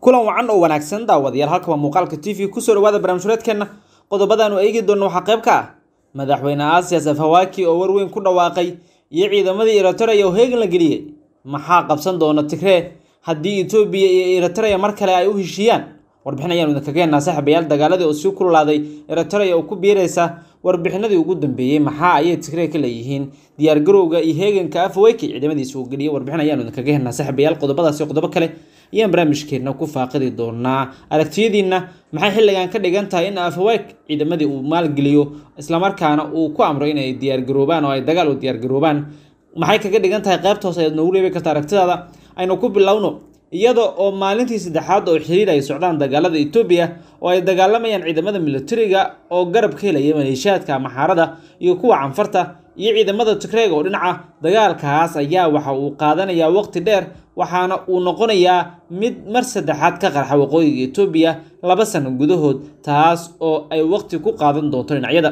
kulan wacan oo wanaagsan daawadayaal halka waa muuqaalka TV ku soo dhawaada barnaamijyadeena qodobadaan oo eegi doono waxa qayb ka ah madaxweyne Aasiya Afwerki oo war weyn ku dhawaaqay iyo ciidamadii Eritrea oo heegan la geliyay maxaa qabsan doona Tigray haddii Ethiopia iyo Eritrea mar kale ay u heshiiyaan warbixinayaan wada kaga heynaa saaxiibayaal dagaaladii oo sii kululaaday Eritrea oo ku biiraysa warbixinadii ugu dambeeyay maxaa ay Tigray ka leeyihiin diyaar garowga iyo heeganka Afwerki ciidamadiisa uu geliyay warbixinayaan wada kaga heynaa saaxiibayaal qodobadaas iyo qodobo kale ayaan barnaamijkeena ku faaqidi doonaa aragtiyadiina maxay xilligan ka dhigan tahay in Afwerki ciidamadii uu maalgeliyo isla markaana uu ku amro inay diyaar garoobaan oo ay dagaal u diyaar garoobaan maxay kaga dhigan tahay qaybta hoose ee noogu leeyahay karta aragtidaada aynu ku bilowno iyada oo maalintii saddexaad oo xiriir ay socdaan dagaalada Ethiopia oo ay dagaalamayaan ciidamada militariga oo garab ka helaya maleeshiyaadka maxaarada iyo kuwa canfarta iyo ciidamada Tigray oo dhinaca dagaalkaas ayaa waxa uu qaadanayaa waqti dheer waxaana uu noqonayaa mid mar saddexaad ka qarxa waqooyiga Ethiopia 2 sano gudahood taas oo ay waqti ku qaadan doonto dhinacyada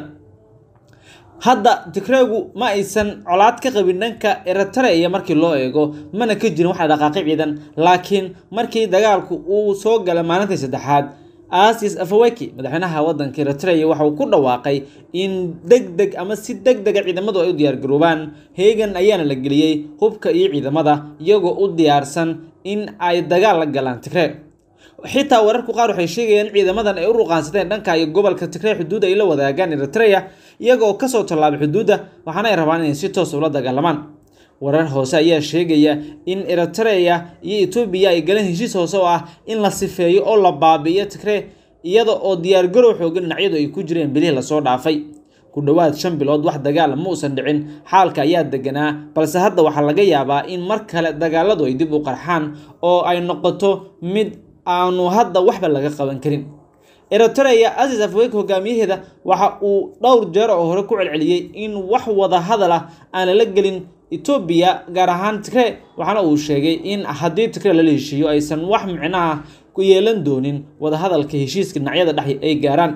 hadda Tigraygu ma aysan colaad ka qabin dhanka Eritrea markii loo eego mana ka jirin wax dhaqaaqi ciidan laakiin markii dagaalku uu soo galay maalintii saddexaad Aasiya Afwerki madaxweynaha wadanka Eritrea waxa uu ku dhawaaqay in degdeg ama si degdeg ciidamadu ay u diyaar garoobaan heegan ayaana la geliyay hubka iyo ciidamada iyagoo u diyaarsan in ay dagaal la galaan Tigray xitaa wararku qaar waxay sheegayaan ciidamadan ay u ruqaansadeen dhanka iyo gobolka Tigray xuduud ay la wadaagaan Eritrea iyagoo ka soo tallaabay xuduudda waxaana ay rabaan inay si toos ula dagaalamaan warar hoose ayaa sheegaya in Eritrea iyo Ethiopia ay galeen heshiis hoose oo ah in la sifeeyo oo la baabi'iyo Tigray iyada oo diyaar garow xoogan dhinacyadu ay ku jireen bilihii la soo dhaafay ku dhawaad 5 bilood wax dagaal ma uusan dhicin xaalka ayaa deganaa balse hadda waxa laga yaabaa in mar kale dagaaladu ay dib u qarxaan oo ay noqoto mid aanu hadda waxba laga qaban karin Eritrea Aasiya Afwerki hogaamiyaheeda waxa uu dhowr jeer oo hore ku celceliyay in wax wada hadal ah aan la gelin Ethiopia gaar ahaan Tigray waxaana uu sheegay in haddii Tigray la heshiiyo aysan wax micnaha ku yeelan doonin wada hadalka heshiiska dhinacyada dhex ay gaaraan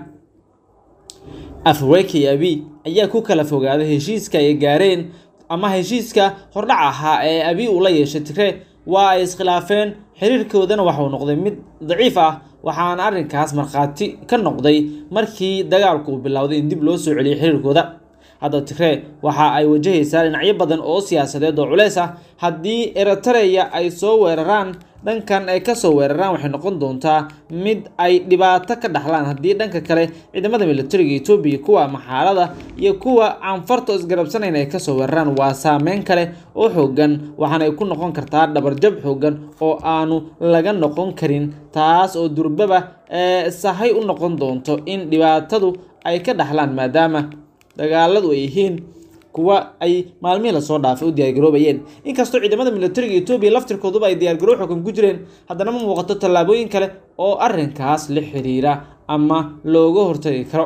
Afwerki Abiy ayaa ku kala fogaaday heshiiska ay gaareen ama heshiiska hordhac ahaa ee Abiy uu la yeeshay Tigray waa ay iskhilaafeen xiriirkoodana waxa uu noqday mid daciif ah waxaana arrinkaas marqaati ka noqday markii dagaalku bilowday in dib loo soo celiyay xiriirkooda hadda Tigray waxa ay wajahaysaa dhinacyo badan oo siyaasadeed oo culeys ah haddii Eritrea ay soo weeraraan dhankan ay ka soo weeraraan waxay noqon doontaa mid ay dhibaato ka dhaxlaan haddii dhanka kale ciidamada militariga Ethiopia kuwa maxaarada iyo kuwa canfarta isgarabsanayna ay ka soo weeraraan waa saameyn kale oo xoogan waxaana ay ku noqon kartaa dhabarjab xoogan oo aanu laga noqon karin taas oo durbaba sahay u noqon doonto in dhibaatadu ay ka dhaxlaan maadaama dagaaladu ay yihiin kuwa ay maalmihii la soo dhaafay u diyaar garoobayeen inkastoo ciidamada militariga Ethiopia laftirkooduba ay diyaar garoow xukun ku jireen haddana ma muuqato tallaabooyin kale oo arrinkaas la xiriira ama looga hortagi karo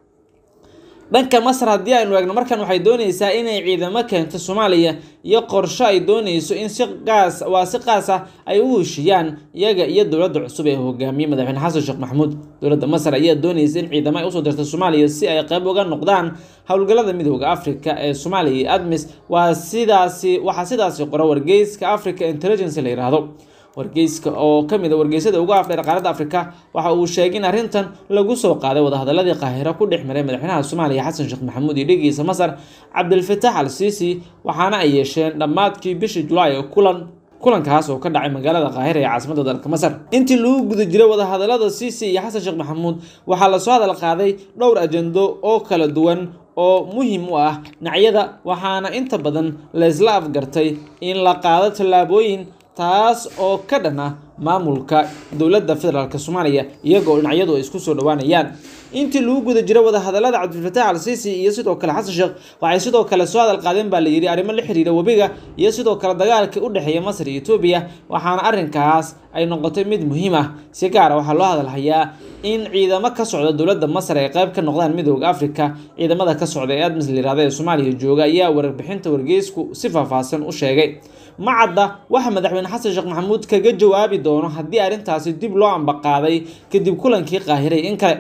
dhanka Masar haddii aynu eegno markan waxay doonaysaa inay ciidamo keento Soomaaliya iyo qorshe ay doonayso in si qaas ah ay u heshiiyaan iyaga iyo dawladda cusub ee hogaamiye madaxweyne Xasan Sheekh Maxamuud dawladda Masar ayaa doonaysa in ciidamo ay u soo dirto Soomaaliya si ay qayb uga noqdaan hawlgallada midowga Afrika ee Soomaaliya iyo ADMIS waxa sidaasi qora wargeyska Africa Intelligence la yiraahdo wargeyska oo kamid ah wargeysada ugu afdheer qaaradda Afrika waxa uu sheegay in arrintan lagu soo qaaday wada hadaladii Qaahiro ku dhexmaray madaxweynaha Soomaaliya Xasan Sheekh Maxamuud iyo dhigiisa Masar Abdel Fattah al-Sisi waxaana ay yeesheen dhamaadkii bishii July kulankaas oo ka dhacay magaalada Qaahiro ee caasimadda dalka Masar intii lagu guda jiray wada hadalada Sisi iyo Xasan Sheekh Maxamuud waxa la soo hadal qaaday dhowr ajando oo kala duwan oo muhiim u ah dhinacyada waxaana inta badan la isla afgartay in la qaado tallaabooyin taas oo ka dhana maamulka dawladda federaalka Soomaaliya iyagoo dhinacyadu ay isku soo dhawaanayaan intii lagu guda jiray wada hadalada Abdel Fattah al-Sisi iyo sidoo kale Xasan Sheekh waxay sidoo kale soo hadal qaadeen baa la yiri arrimo la xiriira wabiga iyo sidoo kale dagaalka u dhaxeeya Masar iyo Ethiopia waxaana arrinkaas ay noqotay mid muhiim ah si gaar ah waxa loo hadalhayaa in ciidamo ka socda dawladda Masar ay qayb ka noqdaan midowga Afrika ciidamada ka socda ee ADMIS la yiraahdo ee Soomaaliya jooga ayaa warbixinta wargeysku si faahfaahsan u sheegay macadda waxa madaxweyne Xasan Sheekh Maxamuud kaga jawaabi doono haddii arrintaasi dib loo ambaqaaday kadib kulankii Qaahiro in kale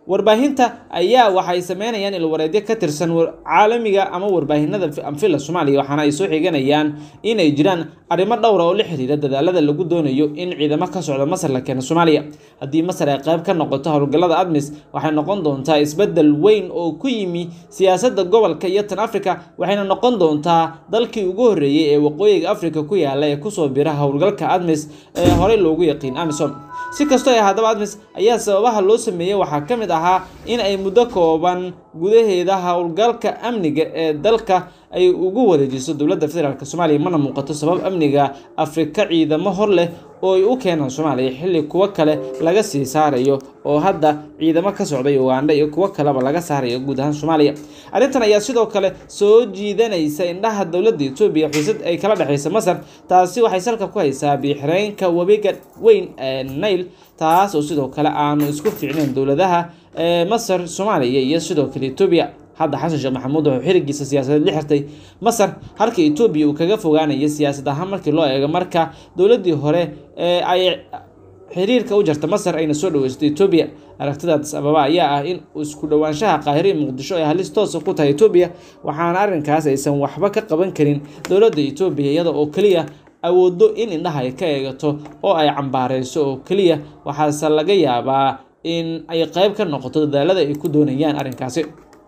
warbaahinta ayaa waxay sameynayaan ilwareedyo ka tirsan caalamiga ama warbaahinada anfila Soomaaliya waxaana ay soo xiganayaan in ay jiraan arrimo dhowr ah oo la xiriira dadaalada lagu doonayo in ciidamo ka socda Masar la keeno Soomaaliya haddii Masar ay qayb ka noqoto howlgallada ADMIS waxay noqon doontaa isbedel weyn oo ku yimi siyaasadda gobolka iyo tan Afrika waxayna noqon doontaa dalkii ugu horeeyay ee waqooyiga Afrika ku yaala ee ku soo bira howlgalka ADMIS ee hore loogu yaqiin AMISOM si kastoo ay haddaba ADMIS ayaa sababaha loo sameeyay waxaa ka mid ahaa in ay muddo kooban gudaheeda howlgalka amniga ee dalka ay ugu wareejiso dowladda federaalka Soomaaliya mana muuqato sabab amniga Afrika ciidamo hor leh oo ay u keenaan Soomaaliya xilli kuwa kale laga sii saarayo oo hadda ciidamo ka socday Uganda iyo kuwa kaleba laga saarayo guud ahaan Soomaaliya arrintan ayaa sidoo kale soo jiidanaysa indhaha dowladda Itoobiya xiisad ay kala dhaxayso Masar taasi waxay salka ku haysaa biixireenka wabiga weyn ee Nile taas oo sidoo kale aanu isku fiicnayn dowladaha Masar Soomaaliya iyo sidoo kale Itoobiya hadda Xasan Sheekh Maxamuud wuxuu xirigiisa siyaasadeed la xirtay Masar halka Itoobiya uu kaga fogaanayo siyaasad ahaan markii loo eego marka dowladii hore ay xiriirka u jarta Masar ayna soo dhaweystay Itoobiya aragtidaas Ababa ayaa ah in isku dhawaanshaha Qaahire iyo Muqdisho ay halis toos ah ku tahay Itoobiya waxaana arrinkaas aysan waxba ka qaban karin dowladda Itoobiya iyada oo kaliya awoodo in indhaha ay ka eegato oo ay cambaareyso oo kaliya waxaase laga yaabaa in ay qayb ka noqoto dadaalada ay ku doonayaan arrinkaasi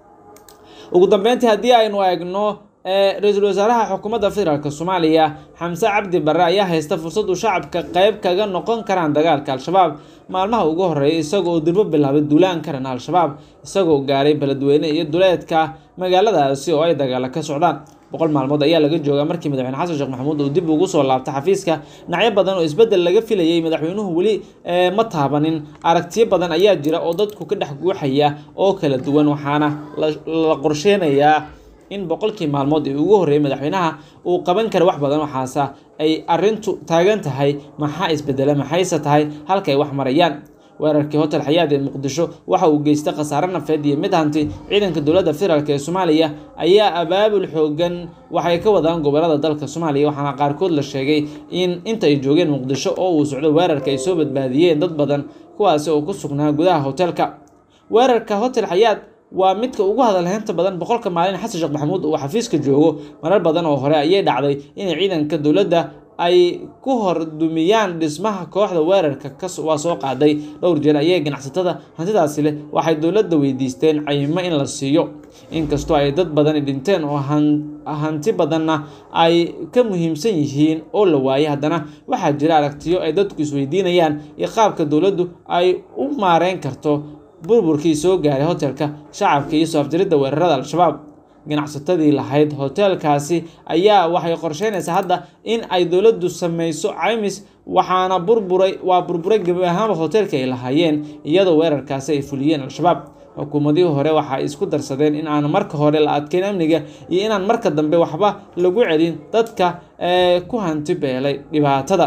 ugu dambeyntii haddii aynu eegno ra'iisul wasaaraha xukuumadda federaalka Soomaaliya Xamse Cabdi Barre ayaa haysta fursad uu shacabka qayb kaga noqon karaan dagaalka Al-Shabaab maalmaha ugu horeeyay isagoo dirbo bilaabay duulaan karan Al-Shabaab isagoo gaaray Beledweyne iyo duleedka magaaladaasi oo ay dagaal ka socdaan 100 maalmood ayaa laga joogaa markii madaxweyne Xasan Sheekh Maxamuud uu dib ugu soo laabtay xafiiska dhinacyo badan oo isbedel laga filayay madaxweynuhu wali ma taabanin aragtiyo badan ayaa jira oo dadku ka dhex guuxaya oo kala duwan waxaana la qorsheenayaa in 100 maalmood ee ugu horeeyay madaxweynaha uu qaban karo wax badan waxaasa ay arintu taagan tahay maxaa isbedela maxayse tahay halka ay wax marayaan weerarkii hotel Xayaat ee Muqdisho waxa uu geystay khasaare nafeed iyo mid hanti ciidanka dowladda federaalka ee Soomaaliya ayaa abaabul xoogan waxay ka wadaan gobolada dalka Soomaaliya waxaana qaarkood la sheegay in inta ay joogeen Muqdisho oo uu socdo weerarka ay soo badbaadiyeen dad badan kuwaas oo ku sugnaa gudaha hotelka weerarka hotel Xayaat waa midka ugu hadalheynta badan 100 maalin Xasan Sheekh Maxamuud oo xafiiska joogo marar badan oo hore ayay dhacday in ciidanka dowladda ay ku hordumiyaan dhismaha kooxda weerarka waa soo qaaday dhowr jeer ayay ganacsatada hantidaasi leh waxay dowladda weydiisteen caymo in la siiyo inkastoo ay dad badan dhinteen oo hanti badanna ay ka muhiimsan yihiin oo la waayay haddana waxaa jira aragtiyo ay dadku isweydiinayaan iyo qaabka dowladdu ay u maareyn karto burburkii soo gaaray hotelka shacabka iyo soo afjaridda weerarada Al-Shabaab ganacsatadii lahayd hotelkaasi ayaa waxay qorsheynaysaa hadda in ay dowladdu sameyso caymis waxaana burburay gabi ahaanba hotelka ay lahaayeen iyadoo weerarkaasi ay fuliyeen Al-Shabaab xukuumadii hore waxa ay isku darsadeen in aan marka hore la adkeyn amniga iyo inaan marka dambe waxba lagu celin dadka ku hanti beelay dhibaatada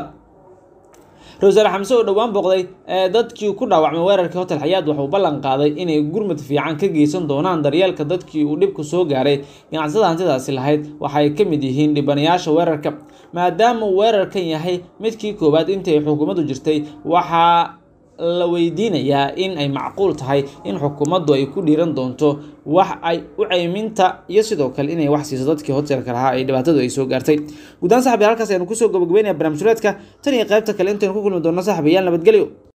Ra'iisul Xamse oo dhawaan booqday dadkii ku dhaawacmay weerarkii hotel Xayaat wuxuu ballan qaaday inay gurmad fiican ka geysan doonaan daryeelka dadkii uu dhibku soo gaaray ganacsatada hantidaasi lahayd waxay ka mid yihiin dhibanayaasha weerarka maadaama weerarkan yahay midkii koowaad intay xukuumaddu jirtay waxa la weydiinayaa in ay macquul tahay in xukuumaddu ay ku dhiiran doonto wax ay u cayminta iyo sidoo kale inay wax siiso dadkii hotelka lahaa ay dhibaatadu ay soo gaartay guudaan saxabiyaal halkaas aynu ku soo gabagabeynaa barnaamijyadeedka tan iyo qaybta kale intaanu ku kulmi doonno saxabiyaal nabadgelyo